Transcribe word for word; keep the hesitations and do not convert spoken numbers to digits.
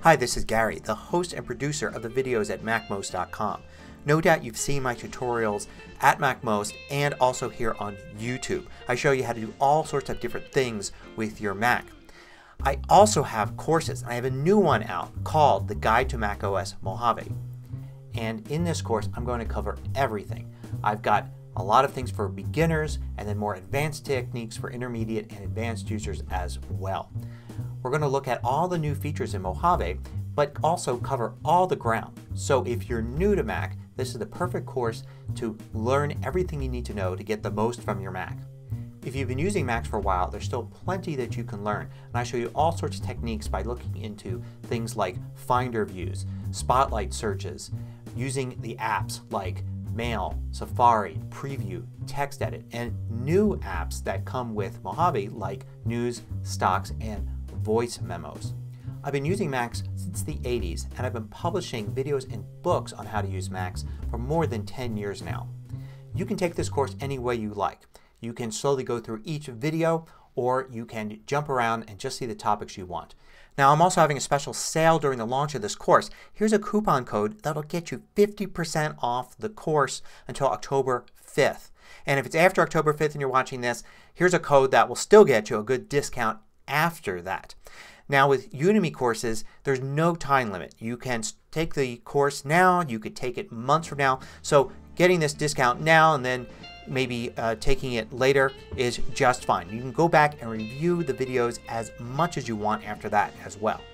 Hi, this is Gary, the host and producer of the videos at Mac Most dot com. No doubt you've seen my tutorials at MacMost and also here on YouTube. I show you how to do all sorts of different things with your Mac. I also have courses. I have a new one out called The Guide to macOS Mojave. And in this course I'm going to cover everything. I've got a lot of things for beginners and then more advanced techniques for intermediate and advanced users as well. We're going to look at all the new features in Mojave but also cover all the ground. So if you're new to Mac, this is the perfect course to learn everything you need to know to get the most from your Mac. If you've been using Macs for a while, there's still plenty that you can learn. And I show you all sorts of techniques by looking into things like Finder views, Spotlight searches, using the apps like Mail, Safari, Preview, TextEdit, and new apps that come with Mojave like News, Stocks, and Voice Memos. I've been using Macs since the eighties and I've been publishing videos and books on how to use Macs for more than ten years now. You can take this course any way you like. You can slowly go through each video or you can jump around and just see the topics you want. Now I'm also having a special sale during the launch of this course. Here's a coupon code that will get you fifty percent off the course until October fifth. And if it's after October fifth and you're watching this, here's a code that will still get you a good discount after that. Now with Udemy courses there's no time limit. You can take the course now, you could take it months from now. So getting this discount now and then maybe uh, taking it later is just fine. You can go back and review the videos as much as you want after that as well.